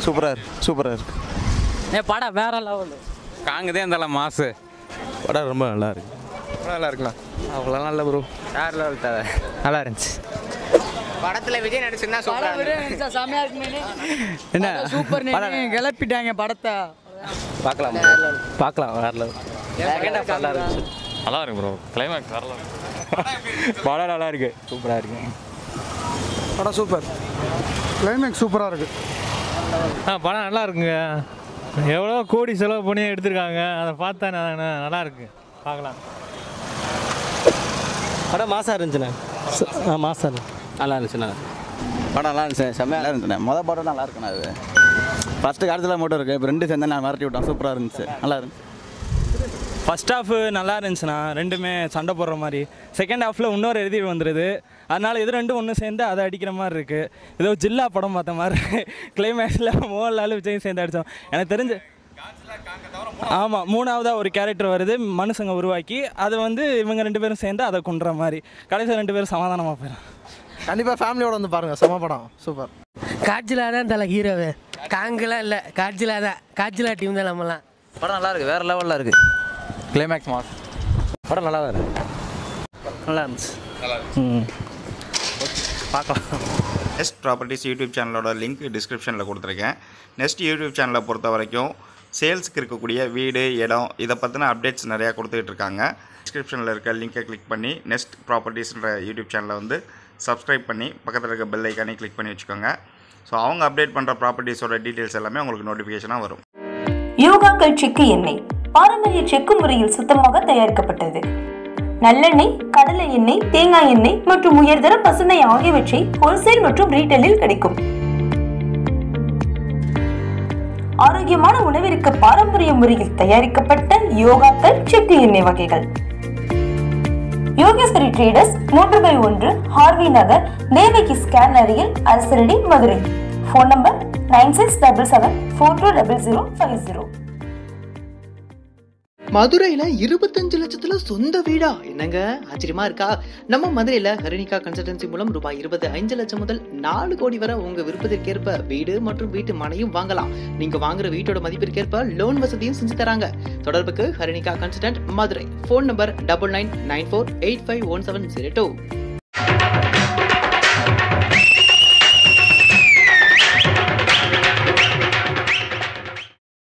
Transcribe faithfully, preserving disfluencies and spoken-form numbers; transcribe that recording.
சூப்பராக இருக்கு சூப்பராக இருக்கு. ஏ படம் வேற லெவலு. காங்குதே அந்த மாசு. படம் ரொம்ப நல்லா இருக்கு. நல்லா இருக்கலாம். அவ்வளோ நல்ல ப்ரோ. வேற லெவல் தேவை. நல்லா இருந்துச்சு. படத்தில் விஜய் நடிச்சுன்னா சூப்பராக என்ன சூப்பர் கிளப்பிட்டாங்க படத்தை. பார்க்கலாம் பார்க்கலாம் வேற லெவல். செகண்ட் ஹாஃப் நல்லா இருக்கு. நல்லா இருக்கு ப்ரோ. கிளைமேக்ஸ் வரல. படம் நல்லா இருக்கு சூப்பராக இருக்கு. படம் சூப்பர். கிளைமேக்ஸ் சூப்பராக இருக்கு. ஆ படம் நல்லா இருக்குங்க. எவ்வளோ கோடி செலவு பண்ணி எடுத்திருக்காங்க. அதை பார்த்தா நல்லா இருக்கு பார்க்கலாம். படம் மாசாக இருந்துச்சுண்ணே. ஆ மாசாக இருக்கு. நல்லா இருந்துச்சுண்ணா. படம் நல்லா இருந்துச்சு. செம்மையாக நல்லா இருந்துச்சுண்ணே. மொதல் படம் நல்லா இருக்குண்ணா. அது ஃபஸ்ட்டு காலத்தில் மட்டும் இருக்குது. இப்போ ரெண்டு சேர்ந்து நான் மாட்டி விட்டேன். சூப்பராக இருந்துச்சு. நல்லா இருந்துச்சு. ஃபஸ்ட் ஹாஃபு நல்லா இருந்துச்சுண்ணா. ரெண்டுமே சண்டை போடுற மாதிரி. செகண்ட் ஹாஃபில் இன்னொரு எழுதி வந்துடுது. அதனால் இது ரெண்டும் ஒன்று சேர்ந்து அதை அடிக்கிற மாதிரி இருக்குது. ஏதோ ஜில்லா படம் பார்த்த மாதிரி. கிளைமேக்ஸில் மோகன்லால் விஜய் சேர்ந்து அடித்தோம். எனக்கு தெரிஞ்சு ஆமாம் மூணாவதாக ஒரு கேரக்டர் வருது மனுஷங்க உருவாக்கி. அது வந்து இவங்க ரெண்டு பேரும் சேர்ந்து அதை கொண்டுற மாதிரி. கடைசியில் ரெண்டு பேரும் சமாதானமாக போயிடும். கண்டிப்பாக ஃபேமிலியோட வந்து பாருங்கள். செம படம் சூப்பர். காட்சிலா தான் தலை ஹீரோவே. காங்கெலாம் இல்லை காட்சிலா தான். காட்சிலா டீம் தான் நம்மலாம். படம் நல்லா இருக்குது. வேறு லெவலில் இருக்குது. Climax mass. படம் நல்லா இருக்கு. நல்லா இருந்துச்சு. ம் பார்க்கலாம். நெஸ்ட் ப்ராப்பர்ட்டிஸ் யூடியூப் சேனலோட லிங்க் டிஸ்கிரிப்ஷனில் கொடுத்துருக்கேன். நெஸ்ட் யூடியூப் சேனலை பொறுத்த வரைக்கும் சேல்ஸுக்கு இருக்கக்கூடிய வீடு இடம் இதை பற்றின அப்டேட்ஸ் நிறையா கொடுத்துக்கிட்டு இருக்காங்க. டிஸ்கிரிப்ஷனில் இருக்க லிங்கை கிளிக் பண்ணி நெஸ்ட் ப்ராப்பர்ட்டிஸ்ன்ற யூடியூப் சேனலை வந்து சப்ஸ்கிரைப் பண்ணி பக்கத்தில் இருக்க பெல் ஐக்கானே கிளிக் பண்ணி வச்சுக்கோங்க. ஸோ அவங்க அப்டேட் பண்ணுற ப்ராப்பர்ட்டிஸோட டீட்டெயில்ஸ் எல்லாமே உங்களுக்கு நோட்டிஃபிகேஷனாக வரும். யோகாக்கள் செக்கு எண்ணெய் பாரம்பரிய செக்கு முறையில் சுத்தமாக தயாரிக்கப்பட்டது. நல்லெண்ணெய், கடலை எண்ணெய், தேங்காய் எண்ணெய் மற்றும் உயர்தர பசுனை ஆகியவற்றை ஹோல்சேல் மற்றும் ரீட்டைலில் கிடைக்கும். ஆரோக்கியமான உணவிற்கு பாரம்பரிய முறையில் தயாரிக்கப்பட்ட யோகாக்கள் செக்கு எண்ணெய் வகைகள். யோகேஸ்வரி ட்ரேடர்ஸ் மூன்று பை ஒன்று ஹார்வி நகர் தேவகி ஸ்கேன் அருகில் Arasaradi Madurai. Phone number nine six double seven four two double zero five zero. மதுரையில இருபத்தஞ்சு லட்சத்துல சொந்த வீடா? என்னங்க ஆச்சரியமா இருக்கா? நம்ம மதுரையில ஹரிணிகா கன்சல்டன்சி மூலம் ரூபாய் இருபத்தி அஞ்சு லட்சம் முதல் நாலு கோடி வரை உங்க விருப்பத்திற்கேற்ப வீடு மற்றும் வீட்டு மனையும் வாங்கலாம். நீங்க வாங்குற வீட்டோட மதிப்பிற்கேற்ப லோன் வசதியும் செஞ்சு தராங்க. தொடர்புக்கு Harinika consultant Madurai. Phone number double nine nine four eight five one seven zero two.